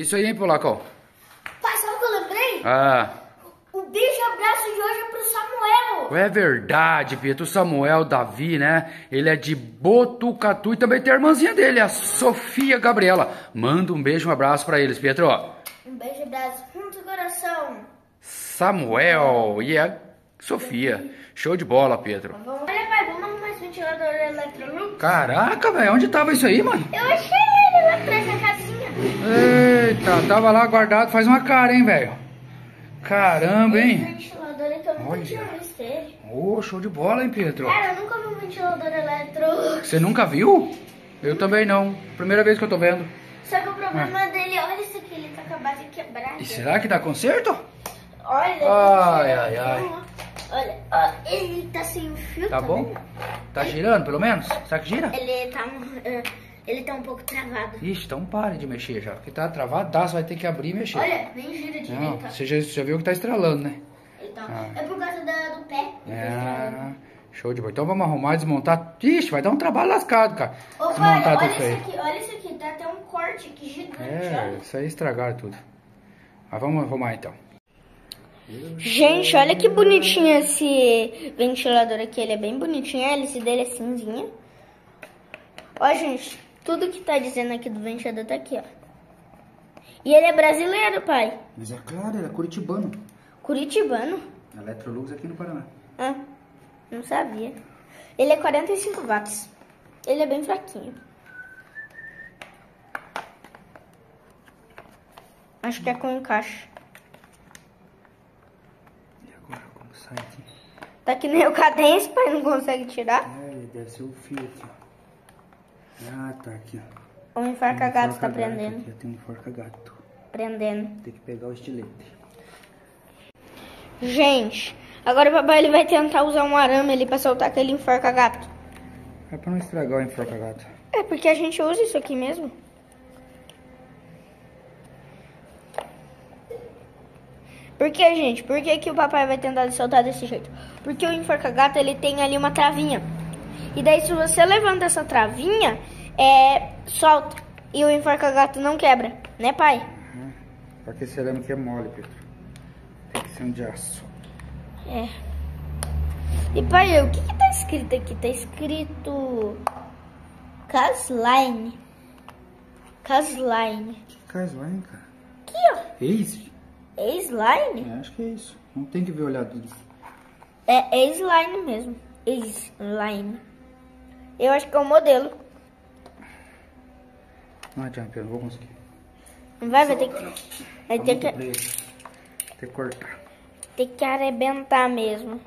isso aí, hein, Polacão? Pai, sabe o que eu lembrei? Ah. O beijo e abraço de hoje é pro Samuel. É verdade, Pietro. O Samuel Davi, né? Ele é de Botucatu e também tem a irmãzinha dele, a Sofia Gabriela. Manda um beijo, um abraço pra eles, Pietro. Um beijo e abraço. Junto coração. Samuel e a Sofia. Show de bola, Pietro. Olha, pai, vamos arrumar esse ventilador Electrolux? Caraca, velho. Onde tava isso aí, mano? Eu achei ele lá atrás da casinha. Eita, tava lá guardado faz uma cara, hein, velho? Caramba, Esse hein? ventilador aqui eu nunca Olha. tinha visto ele. Ô, show de bola, hein, Pietro? Cara, eu nunca vi um ventilador Electrolux. Você nunca viu? Eu também não. Primeira vez que eu tô vendo. Só que o problema dele, olha isso aqui, ele tá com a base quebrada. E será que dá conserto? Olha, Ai, ai, ai. Olha, ó, ele tá sem fio. Tá bom? vendo? Tá girando, pelo menos? Será que gira? Ele tá um pouco travado. Ixi, então pare de mexer já. Porque tá travadaço, vai ter que abrir e mexer. Olha, nem gira direito. Não, ó. você já viu que tá estrelando, né? Então, Ah. é por causa do pé. É, show de bola. Então vamos arrumar e desmontar. Ixi, vai dar um trabalho lascado, cara. Ô, pai, Desmontar olha tudo isso aí. isso aqui, olha isso aqui. Tá até um corte aqui gigante, É, olha. isso aí estragaram tudo. Mas vamos arrumar então. Gente, olha que bonitinho esse ventilador aqui. Ele é bem bonitinho. A hélice dele é cinzinha. Ó, gente, tudo que tá dizendo aqui do ventilador tá aqui, ó. E ele é brasileiro, pai. Mas é claro, ele é curitibano. Curitibano. Electrolux aqui no Paraná. Ah, não sabia. Ele é 45 watts. Ele é bem fraquinho. Acho que é com encaixe. E agora como sai aqui? Tá que nem o cadência, pai, não consegue tirar. É, deve ser o fio aqui, ó. Ah, tá aqui, ó. O enforca-gato tá Enforca-gato prendendo. aqui, ó, tem um enforca-gato. Prendendo. Tem que pegar o estilete. Gente, agora o papai ele vai tentar usar um arame ali pra soltar aquele enforca-gato. É pra não estragar o enforca-gato. É porque a gente usa isso aqui mesmo. Por que, gente? Por que que o papai vai tentar soltar desse jeito? Porque o enforca-gato ele tem ali uma travinha. E daí se você levanta essa travinha, solta. E o enforca-gato não quebra, né, pai? Porque esse arame é mole, Pedro. Tem que ser um de aço. É. E pai, o que que tá escrito aqui? Tá escrito Casline. Casline. Que Casline, cara? Aqui, ó. Ace? Ace-line? Acho que é isso. Não tem que ver o olhado disso. É Ace-line mesmo. Ace-line. Eu acho que é o modelo. Não adianta, Pedro. Não vou conseguir. Vai ter que... Vai Tá ter muito que... preso. Tem que cortar. Tem que arrebentar mesmo.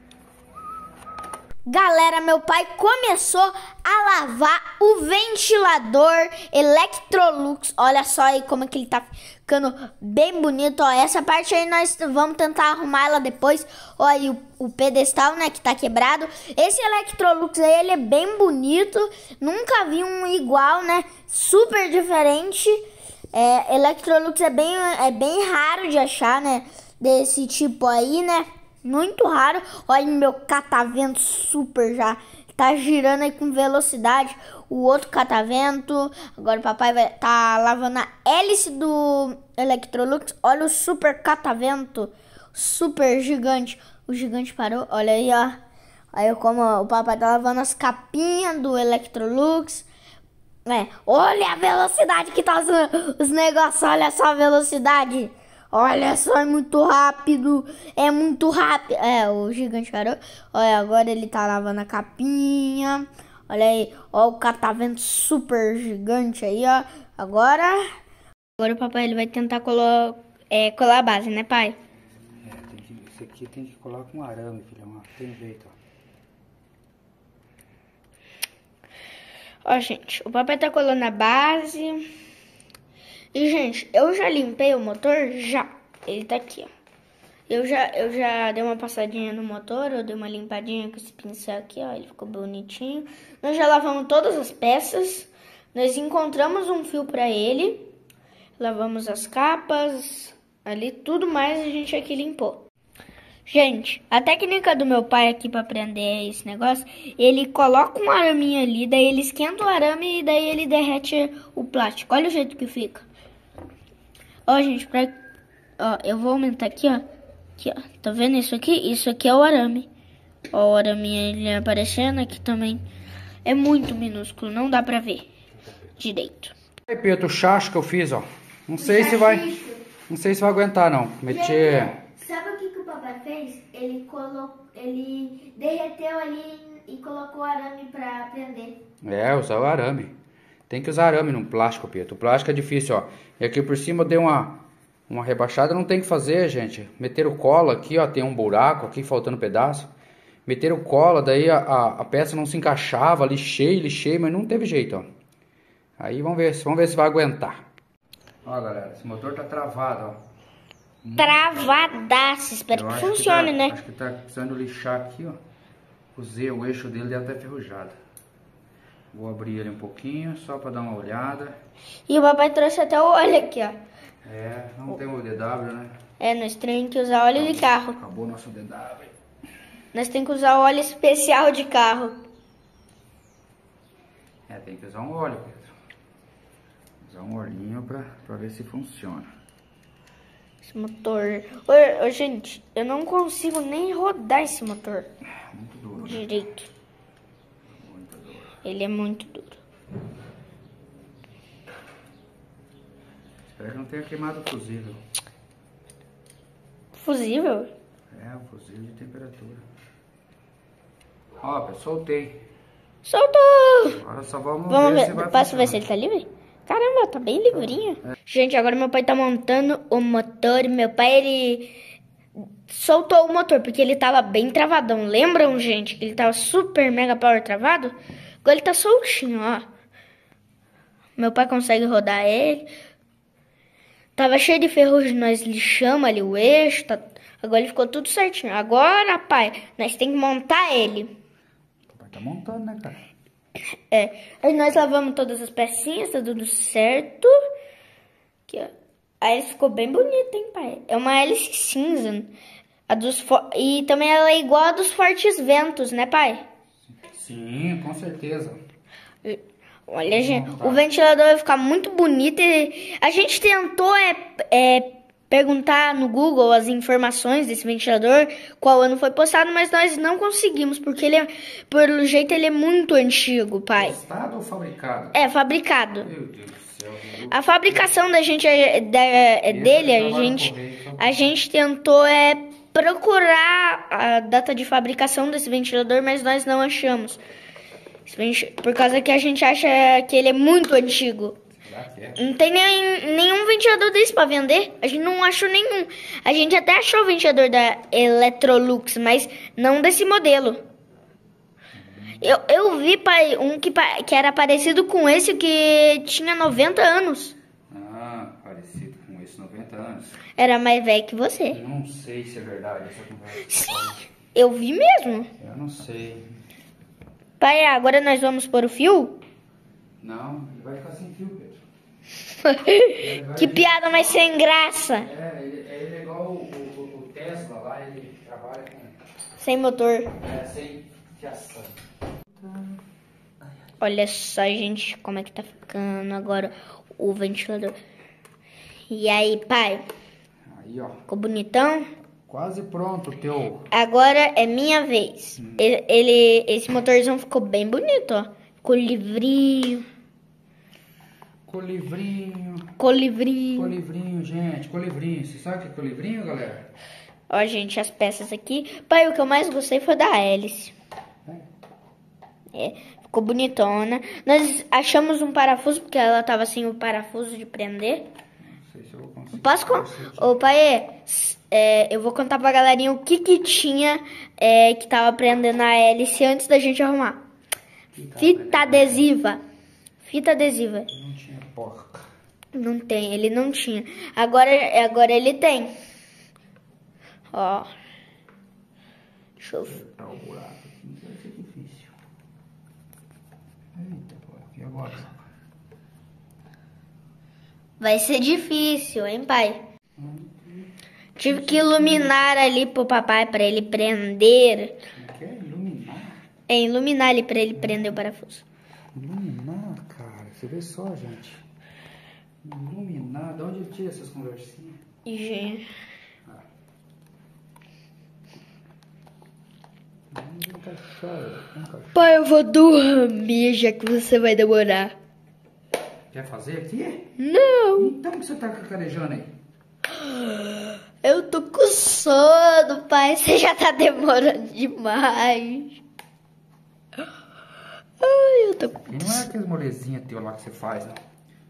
Galera, meu pai começou a lavar o ventilador Electrolux. Olha só aí como é que ele tá ficando bem bonito, ó. Essa parte aí nós vamos tentar arrumar ela depois. Ó, aí o pedestal, né, que tá quebrado. Esse Electrolux aí, ele é bem bonito. Nunca vi um igual, né? Super diferente. Electrolux é bem raro de achar, né? Desse tipo aí, né? Muito raro. Olha meu catavento super já. Tá girando aí com velocidade. O outro catavento. Agora o papai vai tá lavando a hélice do Electrolux. Olha o super catavento. Super gigante. O gigante parou. Olha aí, ó. Aí como o papai tá lavando as capinhas do Electrolux. Olha a velocidade que tá os negócios. Olha só a velocidade. Olha só, é muito rápido. É muito rápido. O gigante parou. Olha, agora ele tá lavando a capinha. Olha aí. Ó, o catavento super gigante aí, ó. Agora o papai ele vai tentar colar a base, né, pai? Esse aqui tem que colar com arame, filhão. Tem jeito, ó. Ó, gente, o papai tá colando a base. E, gente, eu já limpei o motor, já. Ele tá aqui, ó. Eu já dei uma passadinha no motor, eu dei uma limpadinha com esse pincel aqui, ó. Ele ficou bonitinho. Nós já lavamos todas as peças. Nós encontramos um fio pra ele. Lavamos as capas, ali, tudo mais a gente aqui limpou. Gente, a técnica do meu pai aqui pra prender esse negócio, ele coloca um araminho ali, daí ele esquenta o arame e daí ele derrete o plástico. Olha o jeito que fica. Ó, gente, ó, eu vou aumentar aqui, ó. Aqui, ó. Tá vendo isso aqui? Isso aqui é o arame. Ó, o arame ele aparecendo aqui também. É muito minúsculo, não dá pra ver direito. Aí, Pedro, o chacho que eu fiz, ó. Não sei se vai aguentar, não. Meter... Sabe o que o papai fez? Ele derreteu ali e colocou arame pra prender. É, usar o arame. Tem que usar arame no plástico, Pedro. O plástico é difícil, ó. E aqui por cima eu dei uma rebaixada. Não tem que fazer, gente. Meteram cola aqui, ó. Tem um buraco aqui, faltando pedaço. Meteram cola, daí a peça não se encaixava. Lixei, mas não teve jeito, ó. Aí vamos ver se vai aguentar. Ó, galera, esse motor tá travado, ó. Travadaço, espero que funcione, né? Acho que tá precisando lixar aqui, ó. O eixo dele deve estar enferrujado. Vou abrir ele um pouquinho, só pra dar uma olhada. E o papai trouxe até o óleo aqui, ó. É, não tem o DW, né? É, nós temos que usar óleo de carro. Acabou o nosso DW. Nós temos que usar óleo especial de carro. É, tem que usar um óleo, Pedro. Usar um olhinho pra ver se funciona. Esse motor... Ô, gente, eu não consigo nem rodar esse motor. Muito duro, né? Direito. Muito duro. Ele é muito duro. Espero que não tenha queimado o fusível. Fusível? É, o fusível de temperatura. Ó, Pedro, soltei. Soltou! Agora só vamos Vamos ver ver, se vai posso ver se funcionar. ele tá livre? Caramba, tá bem livrinho. Gente, agora meu pai tá montando o motor. Meu pai, ele soltou o motor, porque ele tava bem travadão. Lembram, gente, que ele tava super mega power travado? Agora ele tá soltinho, ó. Meu pai consegue rodar ele. Tava cheio de ferrugem, nós lixamos ali o eixo. Agora ele ficou tudo certinho. Agora, pai, nós tem que montar ele. O pai tá montando, né, cara? É, aí nós lavamos todas as pecinhas, tá tudo certo. Aqui, ó. A hélice ficou bem bonita, hein, pai? É uma hélice cinza. E também ela é igual a dos fortes ventos, né, pai? Sim, com certeza. Olha, gente, o ventilador vai ficar muito bonito. A gente tentou perguntar no Google as informações desse ventilador, qual ano foi postado, mas nós não conseguimos, porque pelo jeito ele é muito antigo, pai. Testado ou fabricado? É, fabricado. Meu Deus do céu. A fabricação da gente a gente tentou procurar a data de fabricação desse ventilador, mas nós não achamos. Por causa que a gente acha que ele é muito antigo. Não tem nenhum ventilador desse pra vender. A gente não achou nenhum. A gente até achou o ventilador da Electrolux, mas não desse modelo. Eu vi, pai, um que era parecido com esse, que tinha 90 anos. Ah, parecido com esse, 90 anos. Era mais velho que você. Não sei se é verdade essa conversa. Sim, eu vi mesmo. Eu não sei. Pai, agora nós vamos pôr o fio? Não, ele vai ficar sem fio, Pedro. Que piada mais sem graça. Ele é igual o Tesla lá, ele trabalha com... Sem motor. sem fiação. Olha só, gente, como é que tá ficando agora o ventilador. E aí, pai? Aí, ó. Ficou bonitão? Quase pronto o teu... Agora é minha vez. Esse motorzão ficou bem bonito, ó. Ficou livrinho. Colivrinho. Colivrinho, gente. Colivrinho. Você sabe o que é colivrinho, galera? Ó, gente, as peças aqui. Pai, o que eu mais gostei foi da hélice. Ficou bonitona. Nós achamos um parafuso, porque ela tava sem o parafuso de prender. Não sei se eu vou conseguir. Ô, pai, eu vou contar pra galerinha o que tinha que tava prendendo a hélice antes da gente arrumar. Fita adesiva. Não tinha porca. Não tem, ele não tinha. Agora ele tem. Ó. Deixa eu ver. Tá o buraco aqui, vai ser difícil. Eita, pô, e agora? Vai ser difícil, hein, pai? Tive que iluminar ali pro papai pra ele prender. Quer iluminar? Iluminar ali pra ele prender o parafuso. Iluminar, cara. Você vê só, gente. Iluminado. Onde ele tira essas conversinhas? Gente. Pai, eu vou dormir, já que você vai demorar. Quer fazer aqui? Não. Então o que você tá cacarejando aí? Eu tô com sono, pai. Você já tá demorando demais. Ai, eu tô com E não é aquelas molezinhas teu lá que você faz, não.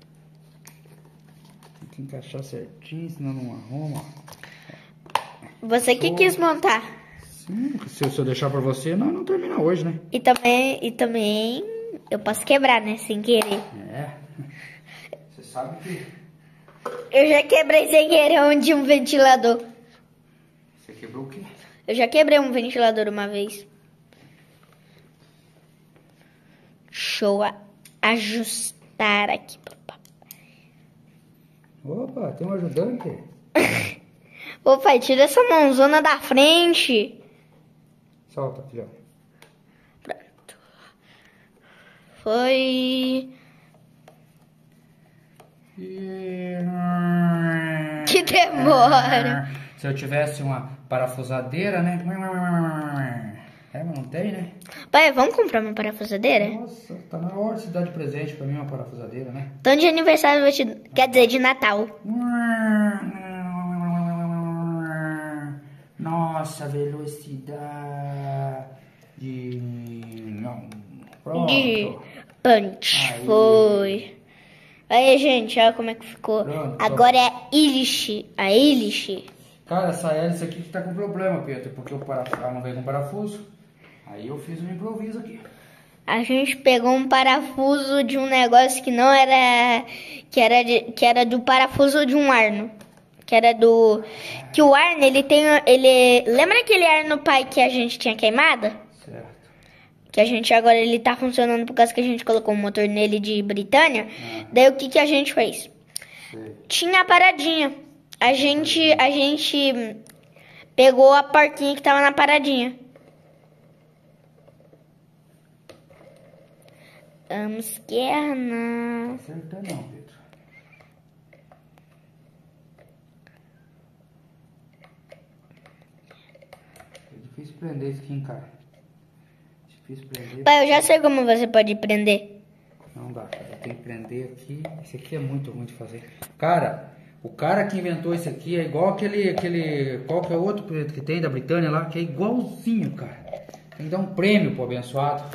Tem que encaixar certinho, senão não arruma. Você que quis montar. Sim, se eu deixar pra você, não termina hoje, né? E também eu posso quebrar, né? Sem querer. É. Você sabe que... Eu já quebrei sem querer um ventilador. Você quebrou o quê? Eu já quebrei um ventilador uma vez. Deixa eu ajustar aqui. Opa, tem um ajudante. Ô pai, tira essa mãozona da frente. Solta, filho. Pronto. Foi... Que demora. Se eu tivesse uma parafusadeira, né? É, mas não tem, né? Pai, vamos comprar uma parafusadeira? Nossa, tá na hora de você dar de presente pra mim uma parafusadeira, né? Então de aniversário, quer dizer, de Natal. Nossa, velocidade. Não. Pronto. De punch. Aí. Foi. Aí, gente, olha como é que ficou. Pronto. Agora é Ilish. A Ilish. Cara, essa hélice aqui que tá com problema, Pedro, porque o parafuso não veio com parafuso. Aí eu fiz um improviso aqui. A gente pegou um parafuso de um negócio que não era... Que era do parafuso de um arno. Que era do... Que o arno, ele tem... Lembra aquele arno pai que a gente tinha queimado? Certo. Que a gente agora ele tá funcionando por causa que a gente colocou um motor nele de Britânia. Daí o que a gente fez? Sei. Tinha a paradinha. A gente pegou a porquinha que tava na paradinha. Vamos quer não. Acertou não, Pedro. É difícil prender isso aqui, cara. Difícil prender. Pai, eu já sei como você pode prender. Não dá, cara. Eu tenho que prender aqui. Esse aqui é muito ruim de fazer. Cara, o cara que inventou isso aqui é igual aquele... Qual que é o outro que tem da Britânia lá? Que é igualzinho, cara. Tem que dar um prêmio pro abençoado.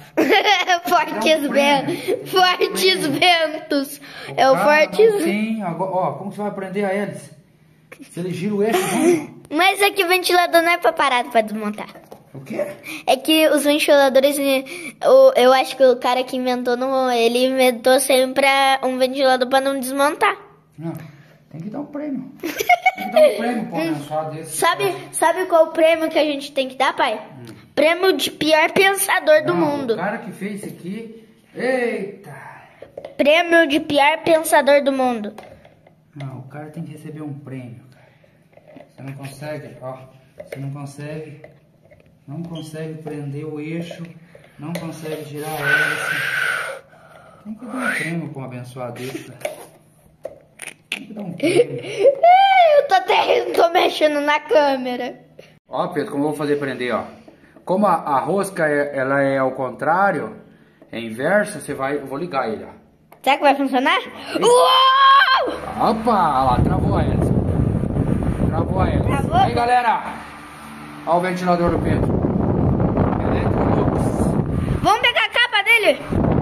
Fortes ventos. É o cara fortes... não tem... Agora, ó, como você vai prender a hélice? Se ele gira o eixo, não. Mas é que o ventilador não é preparado pra desmontar. O quê? É que os ventiladores, eu acho que o cara que inventou, ele inventou sempre um ventilador pra não desmontar. Não, tem que dar um prêmio. Tem que dar um prêmio pro abençoado desse. Sabe qual o prêmio que a gente tem que dar, pai? Prêmio de pior pensador do Não, mundo. O cara que fez isso aqui... Eita! Prêmio de pior pensador do mundo. Não, o cara tem que receber um prêmio, cara. Você não consegue, ó. Você não consegue prender o eixo. Não consegue girar a hélice. Tem que dar um prêmio pra um abençoado desse, cara. Tem que dar um prêmio. Eu tô até tô mexendo na câmera. Ó, Pedro, como eu vou fazer prender, ó. Como a rosca ela é ao contrário, é inversa, eu vou ligar ele, ó. Será que vai funcionar? Uou! Opa, olha lá, travou a hélice. Travou a hélice. Travou? Aí, galera. Olha o ventilador do Pedro. Electrolux. Vamos pegar a capa dele?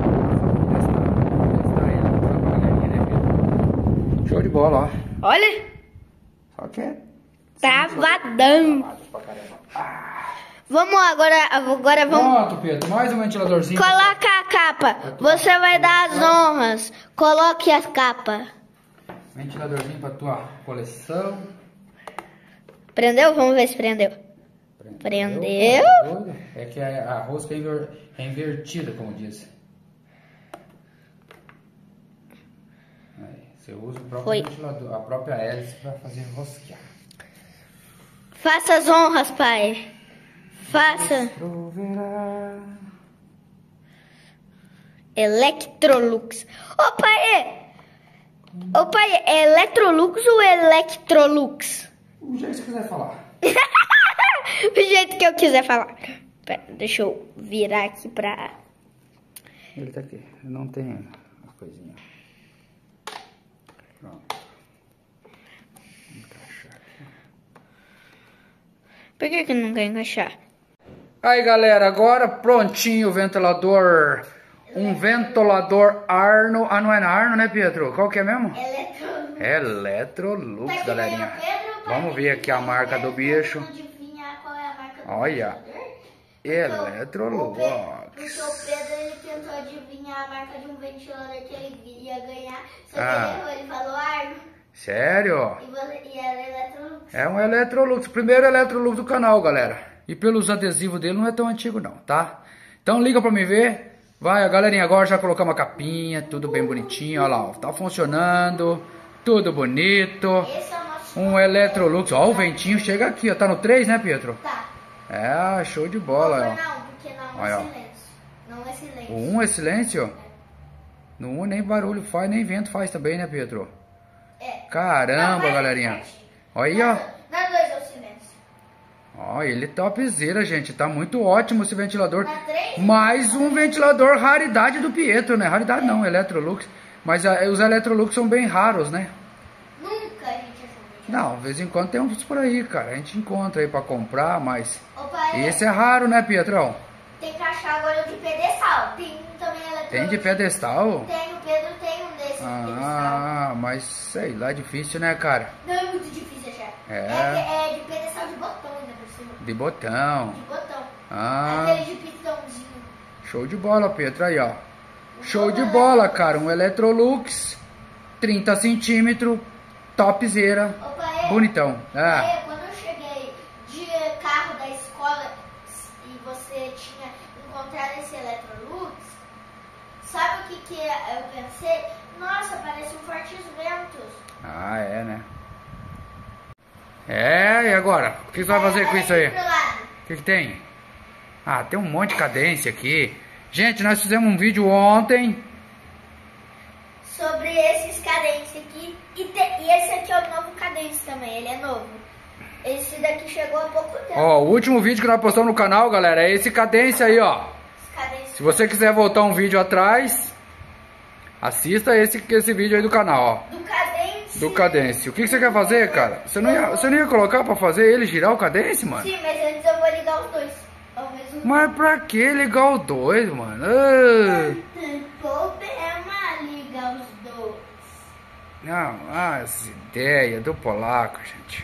Testar ele. Tá pra galerinha, né, Pedro? Show de bola, ó. Olha. Só que é... Travadão. travado pra caramba. Vamos agora vamos... Pronto, Pedro. Mais um ventiladorzinho. Coloca a capa. Você vai dar as honras. Coloque as capas. Ventiladorzinho pra tua coleção. Prendeu? Vamos ver se prendeu. Prendeu? É que a rosca é invertida, como diz. Aí, você usa o próprio ventilador, a própria hélice para fazer rosquear. Faça as honras, pai. Faça. Electrolux. Ô, pai! Ô pai, é Electrolux ou Electrolux? O jeito que você quiser falar. Do jeito que eu quiser falar. Pera, deixa eu virar aqui pra... Ele tá aqui. Não tem a coisinha. Pronto. Vou encaixar aqui. Por que não quer encaixar? Aí, galera, agora prontinho o ventilador. Um ventilador Arno. Ah, não é na Arno, né, Pietro? Qual que é mesmo? Electrolux. Electrolux, Tá galerinha. Pedro, Vamos ver aqui a marca do bicho. Adivinhar qual é a marca do Olha. Electrolux. Porque o Pedro ele tentou adivinhar a marca de um ventilador que ele ia ganhar. Só que ele errou, ele falou Arno. Sério? E era Electrolux. É um Electrolux. Primeiro Electrolux do canal, galera. E pelos adesivos dele não é tão antigo não, tá? Então liga pra me ver. Vai, galerinha, agora já colocamos a capinha, tudo bem bonitinho, olha lá, ó, tá funcionando, tudo bonito. Esse é o nosso... Um Electrolux, ó, o ventinho chega aqui, ó, tá no 3, né, Pietro? Tá. É, show de bola, ó. Não, porque não Olha, é ó. silêncio. Não é silêncio. O 1 é silêncio? No 1 nem barulho faz, nem vento faz também, né, Pietro? É. Caramba, Não, galerinha. Olha aí, ó. Na 2 é o silêncio. Ó, ele é topzera, gente. Tá muito ótimo esse ventilador. Na 3? Mais um ventilador raridade do Pietro, né? Raridade não, Electrolux. Mas os Electrolux são bem raros, né? Nunca a gente achou. Não, de vez em quando tem uns por aí, cara. A gente encontra aí pra comprar, mas... Opa, esse é raro, né, Pietrão? tem que achar agora o de pedestal. Tem um também Electrolux. Tem de pedestal? Tem, o Pedro tem um desses de pedestal. Ah, mas sei lá, é difícil, né, cara? Não é muito difícil achar. É. É de pedestal de botão ainda por cima. De botão. De botão. Ah, Aquele de pistãozinho. show de bola, Pietro. Aí, ó. Show de bola, cara. Um Electrolux, 30 centímetros, topzera. Opa, Bonitão. Ah. quando eu cheguei de carro da escola e você tinha encontrado esse Electrolux, sabe o que eu pensei? Nossa, parece um fortes ventos. Ah, é, né? É, e agora? O que você vai fazer com isso aí? O que tem? Ah, tem um monte de cadência aqui. Gente, nós fizemos um vídeo ontem sobre esses cadências aqui. E esse aqui é o novo cadência também, ele é novo. Esse daqui chegou há pouco tempo. Ó, o último vídeo que nós postamos no canal, galera, é esse cadência aí, ó. Se você quiser voltar um vídeo atrás, assista esse vídeo aí do canal, ó. Do cadência. O que você quer fazer, cara? Você não ia colocar pra fazer ele girar o cadência, mano? Sim, mas antes eu vou ligar os dois ao mesmo tempo. Mas pra que ligar os dois, mano? Ah. Problema ligar os dois. Não, as ideias do polaco, gente.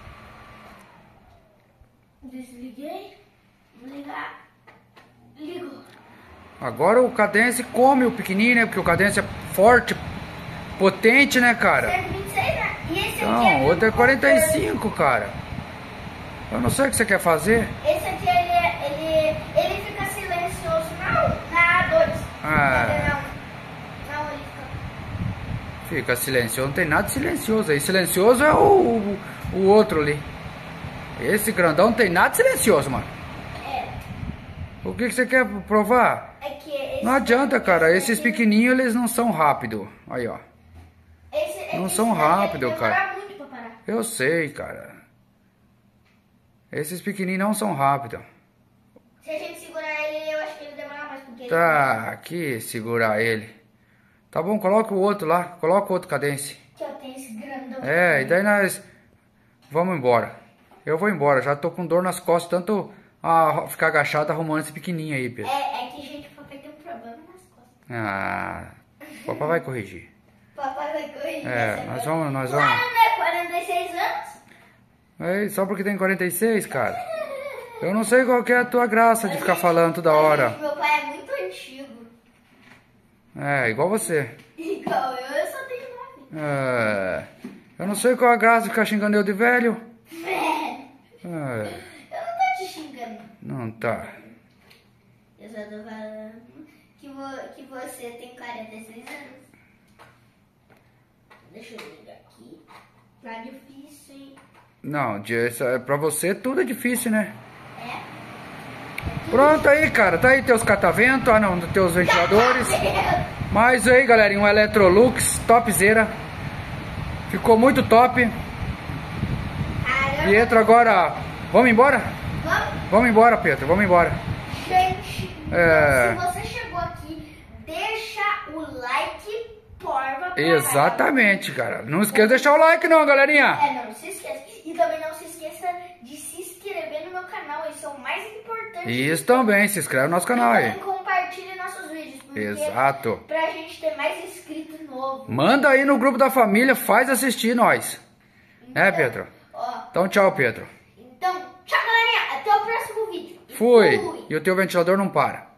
Desliguei. Vou ligar. Ligou. Agora o cadência come o pequenininho, né? Porque o cadência é forte, potente, né, cara? 126, né? E esse Não, aqui é o outro é 45, cara. Eu não sei o que você quer fazer. Esse aqui, ele fica silencioso na A2. Ah. Não, ele Fica silencioso, não tem nada de silencioso aí. Silencioso é o outro ali. Esse grandão não tem nada de silencioso, mano. É. O que você quer provar? É que esse Não adianta, cara. Esses pequenininhos, eles não são rápidos. Aí, ó. Não são rápidos, cara. Demora muito pra parar. Eu sei, cara. Esses pequenininhos não são rápidos. Se a gente segurar ele, eu acho que ele demora mais. Porque Tá, aqui, segurar ele. Tá bom, coloca o outro lá. Coloca o outro cadência. Aqui, ó, tem esse grandão. É, e daí nós vamos embora. Eu vou embora, já tô com dor nas costas, tanto a ficar agachado arrumando esse pequenininho aí, Pedro. É que, gente, o papai tem um problema nas costas. Ah, o papai vai corrigir. Papai vai corrigir. É, nós vamos. Claro, né? 46 anos. É, só porque tem 46, cara. Eu não sei qual que é a tua graça de ficar falando toda hora. Meu pai é muito antigo. É, igual você. Igual eu só tenho 9. É, eu não sei qual a graça de ficar xingando eu de velho. É, Eu não tô te xingando. não tá. Eu só tô falando que você tem 46 anos. Deixa eu ligar aqui. Tá difícil, hein? Não, pra você tudo é difícil, né? É? Pronto aí, cara. Tá aí teus cataventos, teus ventiladores. Mas aí, galerinha, um Electrolux, topzera. Ficou muito top. Caramba. Pietro, agora... Vamos embora? Vamos? Vamos embora, Pietro. Vamos embora. Gente, É. então, se você chegou aqui, deixa o like, porva. Exatamente, cara. Não esqueça de deixar o like não, galerinha. Não se esqueça. E também não se esqueça de se inscrever no meu canal. Isso é o mais importante. Isso também. Se inscreve no nosso canal E aí. também compartilhe nossos vídeos. Porque Exato. pra gente ter mais inscritos novos. Manda aí no grupo da família. Faz assistir nós. Então, Pedro? Ó, Então tchau, Pedro. então, tchau, galerinha. Até o próximo vídeo. Fui. E o teu ventilador não para.